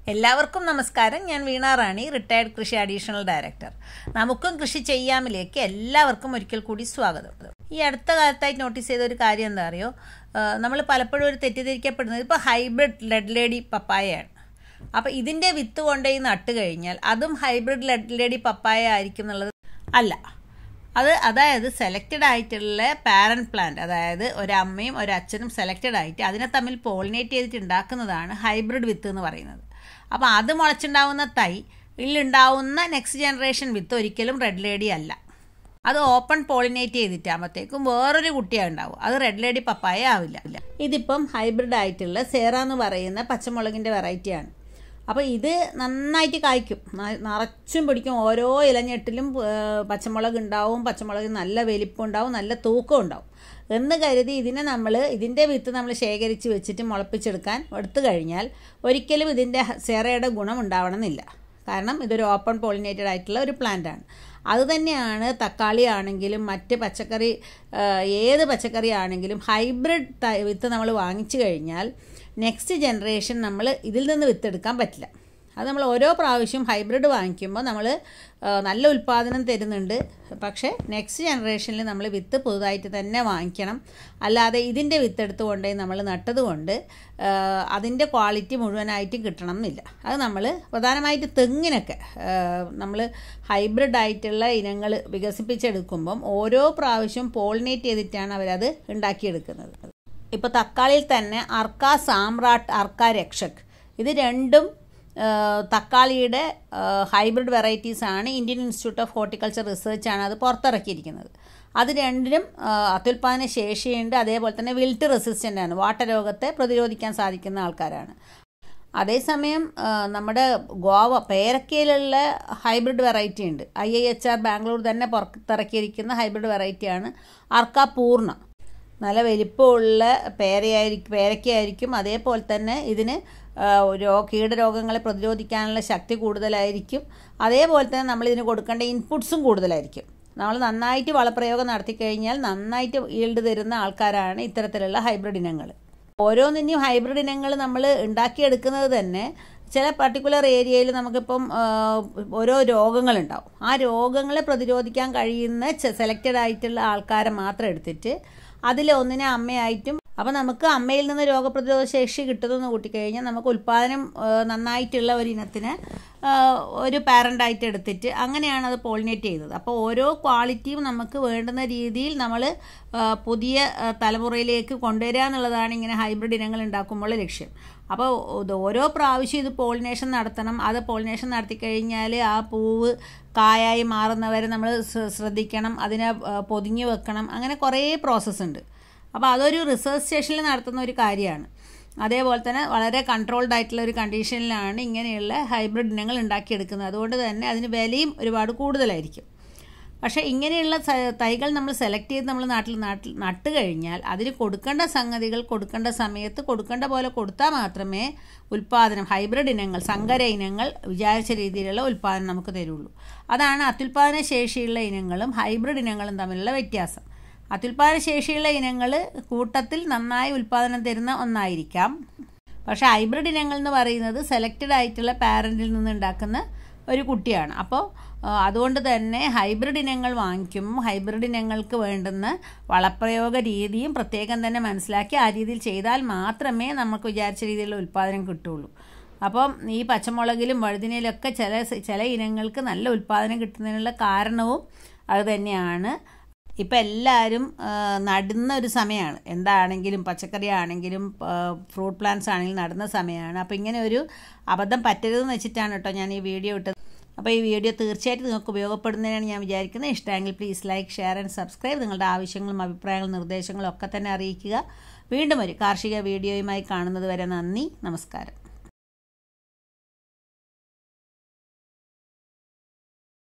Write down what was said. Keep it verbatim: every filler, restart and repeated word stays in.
എല്ലാവർക്കും നമസ്കാരം. ഞാൻ വീണ റാണി, റിട്ടയർഡ് കൃഷി അഡീഷണൽ ഡയറക്ടർ. നമുക്കും കൃഷി ചെയ്യാമിലേക്ക് എല്ലാവർക്കും ഒരിക്കൽ കൂടി സ്വാഗതം. ഈ അടുത്ത കാലത്തായി നോട്ടീസ് ചെയ്ത ഒരു കാര്യം എന്താ അറിയോ, നമ്മൾ പലപ്പോഴും ഒരു തെറ്റിദ്ധരിക്കപ്പെടുന്നത് ഇപ്പോൾ ഹൈബ്രിഡ് ലെഡ് ലേഡി പപ്പായയാണ്. അപ്പോൾ ഇതിൻ്റെ വിത്ത് കൊണ്ടുപോയി നട്ട് കഴിഞ്ഞാൽ അതും ഹൈബ്രിഡ് ലെഡ് ലേഡി പപ്പായ ആയിരിക്കും എന്നുള്ളത് അല്ല. അത് അതായത് സെലക്റ്റഡ് ആയിട്ടുള്ള പാരൻറ്റ് പ്ലാന്റ്, അതായത് ഒരമ്മയും ഒരച്ഛനും സെലക്റ്റഡ് ആയിട്ട് അതിനെ തമ്മിൽ പോളിനേറ്റ് ചെയ്തിട്ട് ഉണ്ടാക്കുന്നതാണ് ഹൈബ്രിഡ് വിത്ത് എന്ന് പറയുന്നത്. അപ്പോൾ അത് മുളച്ചുണ്ടാവുന്ന തൈ ഇതിലുണ്ടാവുന്ന നെക്സ്റ്റ് ജനറേഷൻ വിത്ത് ഒരിക്കലും റെഡ് ലേഡി അല്ല. അത് ഓപ്പൺ പോളിനേറ്റ് ചെയ്തിട്ടാകുമ്പോഴത്തേക്കും വേറൊരു കുട്ടിയാണ് ഉണ്ടാവും. അത് റെഡ് ലേഡി പപ്പായ ആവില്ല. ഇതിപ്പം ഹൈബ്രിഡ് ആയിട്ടുള്ള സേറ എന്ന് പറയുന്ന പച്ചമുളകിൻ്റെ വെറൈറ്റിയാണ്. അപ്പോൾ ഇത് നന്നായിട്ട് കായ്ക്കും, നിറച്ചും പിടിക്കും. ഓരോ ഇലഞ്ഞെട്ടിലും പച്ചമുളക് ഉണ്ടാവും. പച്ചമുളക് നല്ല വലിപ്പം ഉണ്ടാവും, നല്ല തൂക്കം ഉണ്ടാവും എന്ന് കരുതി ഇതിനെ നമ്മൾ ഇതിൻ്റെ വിത്ത് നമ്മൾ ശേഖരിച്ച് വെച്ചിട്ട് മുളപ്പിച്ചെടുക്കാൻ എടുത്തു കഴിഞ്ഞാൽ ഒരിക്കലും ഇതിൻ്റെ സേറയുടെ ഗുണം ഉണ്ടാവണമെന്നില്ല. കാരണം ഇതൊരു ഓപ്പൺ പോളിനേറ്റഡ് ആയിട്ടുള്ള ഒരു പ്ലാന്റാണ്. അതുതന്നെയാണ് തക്കാളി ആണെങ്കിലും മറ്റ് പച്ചക്കറി, ഏത് പച്ചക്കറി ആണെങ്കിലും ഹൈബ്രിഡ് വിത്ത് നമ്മൾ വാങ്ങിച്ചു കഴിഞ്ഞാൽ നെക്സ്റ്റ് ജനറേഷൻ നമ്മൾ ഇതിൽ നിന്ന് വിത്തെടുക്കാൻ പറ്റില്ല. അത് നമ്മൾ ഓരോ പ്രാവശ്യം ഹൈബ്രിഡ് വാങ്ങിക്കുമ്പോൾ നമ്മൾ നല്ല ഉൽപ്പാദനം തരുന്നുണ്ട്. പക്ഷേ നെക്സ്റ്റ് ജനറേഷനിൽ നമ്മൾ വിത്ത് പുതുതായിട്ട് തന്നെ വാങ്ങിക്കണം. അല്ലാതെ ഇതിൻ്റെ വിത്തെടുത്ത് കൊണ്ടുപോയി നമ്മൾ നട്ടതുകൊണ്ട് അതിൻ്റെ ക്വാളിറ്റി മുഴുവനായിട്ടും കിട്ടണം എന്നില്ല. അത് നമ്മൾ പ്രധാനമായിട്ട് തെങ്ങിനൊക്കെ നമ്മൾ ഹൈബ്രിഡ് ആയിട്ടുള്ള ഇനങ്ങൾ വികസിപ്പിച്ചെടുക്കുമ്പം ഓരോ പ്രാവശ്യം പോളിനേറ്റ് ചെയ്തിട്ടാണ് അവരത് ഉണ്ടാക്കിയെടുക്കുന്നത്. ഇപ്പോൾ തക്കാളിയിൽ തന്നെ അർക്ക സാമ്രാട്ട്, അർക്ക രക്ഷക്, ഇത് രണ്ടും തക്കാളിയുടെ ഹൈബ്രിഡ് വെറൈറ്റീസാണ്. ഇന്ത്യൻ ഇൻസ്റ്റിറ്റ്യൂട്ട് ഓഫ് ഹോർട്ടിക്കൾച്ചർ റിസർച്ചാണ് അത് പുറത്തിറക്കിയിരിക്കുന്നത്. അത് രണ്ടിനും അത്യുൽപാദന ശേഷിയുണ്ട്. അതേപോലെ തന്നെ വിൽട്ട് റെസിസ്റ്റൻ്റ് ആണ്, വാട്ടരോഗത്തെ പ്രതിരോധിക്കാൻ സാധിക്കുന്ന ആൾക്കാരാണ്. അതേസമയം നമ്മുടെ ഗോവ പേരക്കയിലുള്ള ഹൈബ്രിഡ് വെറൈറ്റി ഉണ്ട്. I I H R Bangalore തന്നെ പുറത്തിറക്കിയിരിക്കുന്ന ഹൈബ്രിഡ് വെറൈറ്റിയാണ് അർക്ക പൂർണ്ണ. നല്ല വലിപ്പമുള്ള പേരയായിരിക്കും പേരക്കയായിരിക്കും. അതേപോലെ തന്നെ ഇതിന് രോ കീടരോഗങ്ങളെ പ്രതിരോധിക്കാനുള്ള ശക്തി കൂടുതലായിരിക്കും. അതേപോലെ തന്നെ നമ്മളിതിന് കൊടുക്കേണ്ട ഇൻപുട്സും കൂടുതലായിരിക്കും. നമ്മൾ നന്നായിട്ട് വളപ്രയോഗം നടത്തി കഴിഞ്ഞാൽ നന്നായിട്ട് ഈൽഡ് തരുന്ന ആൾക്കാരാണ് ഇത്തരത്തിലുള്ള ഹൈബ്രിഡ് ഇനങ്ങൾ. ഓരോന്നിനും ഹൈബ്രിഡ് ഇനങ്ങൾ നമ്മൾ ഉണ്ടാക്കിയെടുക്കുന്നത് തന്നെ ചില പർട്ടിക്കുലർ ഏരിയയിൽ നമുക്കിപ്പം ഓരോ രോഗങ്ങളുണ്ടാവും. ആ രോഗങ്ങളെ പ്രതിരോധിക്കാൻ കഴിയുന്ന സെലക്റ്റഡ് ആയിട്ടുള്ള ആൾക്കാരെ മാത്രം എടുത്തിട്ട് അതിൽ ഒന്നിനെ അമ്മയായിട്ടും, അപ്പോൾ നമുക്ക് അമ്മയിൽ നിന്ന് രോഗപ്രതിരോധ ശേഷി കിട്ടുമെന്ന് കൂട്ടിക്കഴിഞ്ഞാൽ നമുക്ക് ഉൽപ്പാദനം നന്നായിട്ടുള്ള ഒരു ഇനത്തിന് ഒരു പാരൻ്റായിട്ട് എടുത്തിട്ട് അങ്ങനെയാണ് അത് പോളിനേറ്റ് ചെയ്തത്. അപ്പോൾ ഓരോ ക്വാളിറ്റിയും നമുക്ക് വേണ്ടുന്ന രീതിയിൽ നമ്മൾ പുതിയ തലമുറയിലേക്ക് കൊണ്ടുവരിക എന്നുള്ളതാണ് ഇങ്ങനെ ഹൈബ്രിഡ് ഇനങ്ങൾ ഉണ്ടാക്കുമ്പോൾ ലക്ഷ്യം. അപ്പോൾ ഓരോ പ്രാവശ്യം ഇത് പോളിനേഷൻ നടത്തണം. അത് പോളിനേഷൻ നടത്തി കഴിഞ്ഞാൽ ആ പൂവ് കായായി മാറുന്നവരെ നമ്മൾ ശ്രദ്ധിക്കണം, അതിനെ പൊതിഞ്ഞ് വെക്കണം. അങ്ങനെ കുറേ പ്രോസസ്സ് ഉണ്ട്. അപ്പോൾ അതൊരു റിസർച്ച് സ്റ്റേഷനിൽ നടത്തുന്ന ഒരു കാര്യമാണ്. അതേപോലെ തന്നെ വളരെ കൺട്രോൾഡ് ആയിട്ടുള്ള ഒരു കണ്ടീഷനിലാണ് ഇങ്ങനെയുള്ള ഹൈബ്രിഡ് ഇനങ്ങൾ ഉണ്ടാക്കിയെടുക്കുന്നത്. അതുകൊണ്ട് തന്നെ അതിന് വിലയും ഒരുപാട് കൂടുതലായിരിക്കും. പക്ഷേ ഇങ്ങനെയുള്ള തൈകൾ നമ്മൾ സെലക്ട് ചെയ്ത് നമ്മൾ നാട്ടിൽ നാട്ടിൽ നട്ട് കഴിഞ്ഞാൽ അതിന് കൊടുക്കേണ്ട സംഗതികൾ കൊടുക്കേണ്ട സമയത്ത് കൊടുക്കേണ്ട പോലെ കൊടുത്താൽ മാത്രമേ ഉൽപ്പാദനം, ഹൈബ്രിഡ് ഇനങ്ങൾ, സങ്കര ഇനങ്ങൾ വിചാരിച്ച രീതിയിലുള്ള ഉൽപ്പാദനം നമുക്ക് തരുള്ളൂ. അതാണ് അത്യുൽപാദന ശേഷിയുള്ള ഇനങ്ങളും ഹൈബ്രിഡ് ഇനങ്ങളും തമ്മിലുള്ള വ്യത്യാസം. അത്യുൽപാദന ശേഷിയുള്ള ഇനങ്ങൾ കൂട്ടത്തിൽ നന്നായി ഉൽപ്പാദനം തരുന്ന ഒന്നായിരിക്കാം. പക്ഷേ ഹൈബ്രിഡ് ഇനങ്ങൾ എന്ന് പറയുന്നത് സെലക്റ്റഡ് ആയിട്ടുള്ള പാരൻറ്റിൽ നിന്ന് ഉണ്ടാക്കുന്ന ഒരു കുട്ടിയാണ്. അപ്പോൾ അതുകൊണ്ട് തന്നെ ഹൈബ്രിഡ് ഇനങ്ങൾ വാങ്ങിക്കുമ്പോൾ ഹൈബ്രിഡ് ഇനങ്ങൾക്ക് വേണ്ടുന്ന വളപ്രയോഗ രീതിയും പ്രത്യേകം തന്നെ മനസ്സിലാക്കി ആ രീതിയിൽ ചെയ്താൽ മാത്രമേ നമുക്ക് വിചാരിച്ച രീതിയിലുള്ള ഉൽപ്പാദനം കിട്ടുള്ളൂ. അപ്പം ഈ പച്ചമുളകിലും വഴുതിനയിലൊക്കെ ചില ചില ഇനങ്ങൾക്ക് നല്ല ഉൽപ്പാദനം കിട്ടുന്നതിനുള്ള കാരണവും അത് തന്നെയാണ്. ഇപ്പം എല്ലാവരും നടുന്ന ഒരു സമയമാണ്. എന്താണെങ്കിലും പച്ചക്കറി ആണെങ്കിലും ഫ്രൂട്ട് പ്ലാന്റ്സ് ആണെങ്കിലും നടുന്ന സമയമാണ്. അപ്പോൾ ഇങ്ങനെ ഒരു അബദ്ധം പറ്റരുതെന്ന് വെച്ചിട്ടാണ് കേട്ടോ ഞാൻ ഈ വീഡിയോ ഇട്ടത്. അപ്പോൾ ഈ വീഡിയോ തീർച്ചയായിട്ടും നിങ്ങൾക്ക് ഉപയോഗപ്പെടുന്നതിനാണ് ഞാൻ വിചാരിക്കുന്നത്. ഇഷ്ടമെങ്കിൽ please like, share and subscribe. നിങ്ങളുടെ ആവശ്യങ്ങളും അഭിപ്രായങ്ങളും നിർദ്ദേശങ്ങളും ഒക്കെ തന്നെ അറിയിക്കുക. വീണ്ടും ഒരു കാർഷിക വീഡിയോയുമായി കാണുന്നത് വരെ നന്ദി, നമസ്കാരം.